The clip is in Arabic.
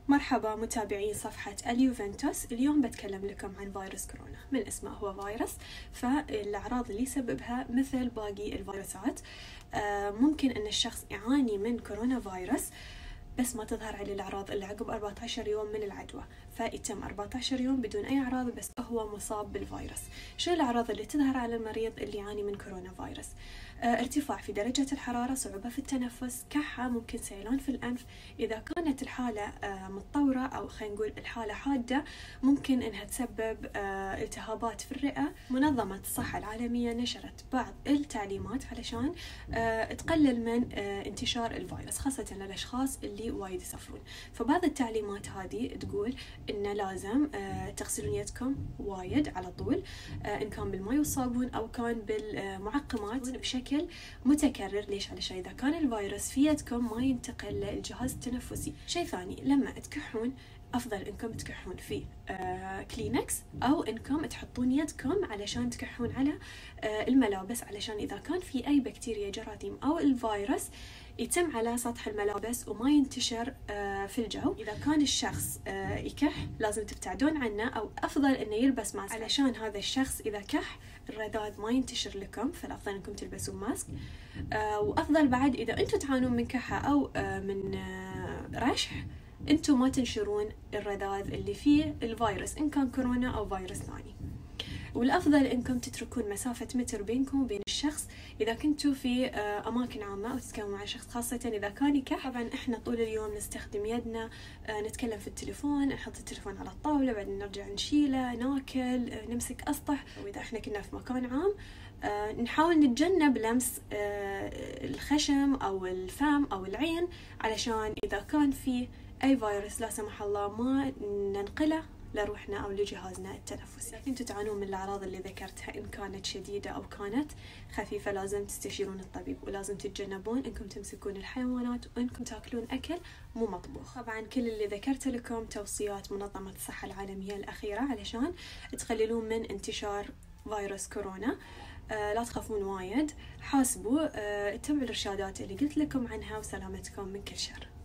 مرحبا متابعين صفحة اليوفنتوس. اليوم بتكلم لكم عن فيروس كورونا. من اسمه هو فيروس، فالأعراض اللي يسببها مثل باقي الفيروسات. ممكن أن الشخص يعاني من كورونا فيروس بس ما تظهر عليه الأعراض إلا عقب 14 يوم من العدوى، فيتم 14 يوم بدون أي أعراض بس هو مصاب بالفيروس. شو الأعراض اللي تظهر على المريض اللي يعاني من كورونا فيروس؟ ارتفاع في درجة الحرارة، صعوبة في التنفس، كحة، ممكن سيلان في الأنف. إذا كانت الحالة متطورة أو خلينا نقول الحالة حادة ممكن إنها تسبب التهابات في الرئة. منظمة الصحة العالمية نشرت بعض التعليمات علشان تقلل من انتشار الفيروس خاصة للأشخاص اللي وايد يسافرون. فبعض التعليمات هذه تقول إن لازم تغسلون يدكم وايد على طول، إن كان بالماء والصابون أو كان بالمعقمات بشكل متكرر. ليش؟ علشان إذا كان الفيروس في يدكم ما ينتقل للجهاز التنفسي. شيء ثاني، لما تكحون أفضل إنكم تكحون في كلينكس أو إنكم تحطون يدكم علشان تكحون على الملابس، علشان إذا كان في أي بكتيريا، جراثيم أو الفيروس يتم على سطح الملابس وما ينتشر في الجو. إذا كان الشخص يكح لازم تبتعدون عنه، أو أفضل إنه يلبس ماسك علشان هذا الشخص إذا كح الرذاذ ما ينتشر لكم، فالأفضل إنكم تلبسون ماسك. وأفضل بعد إذا أنتم تعانون من كحة أو من رشح أنتم ما تنشرون الرذاذ اللي فيه الفيروس إن كان كورونا أو فيروس ثاني. والأفضل إنكم تتركون مسافة متر بينكم وبين الشخص إذا كنتوا في أماكن عامة أو تتكلموا مع شخص، خاصة إذا كان يكح. طبعا إحنا طول اليوم نستخدم يدنا، نتكلم في التليفون، نحط التليفون على الطاولة بعدين نرجع نشيله، ناكل، نمسك أسطح. وإذا إحنا كنا في مكان عام نحاول نتجنب لمس الخشم أو الفم أو العين، علشان إذا كان في أي فيروس لا سمح الله ما ننقله لروحنا أو لجهازنا التنفسي. إذا كنتوا تعانون من الأعراض اللي ذكرتها إن كانت شديدة أو كانت خفيفة لازم تستشيرون الطبيب، ولازم تتجنبون إنكم تمسكون الحيوانات وإنكم تاكلون أكل مو مطبوخ. طبعا كل اللي ذكرت لكم توصيات منظمة الصحة العالمية الأخيرة علشان تقللون من انتشار فيروس كورونا. لا تخافون وايد، حاسبوا، اتبعوا الإرشادات اللي قلت لكم عنها، وسلامتكم من كل شر.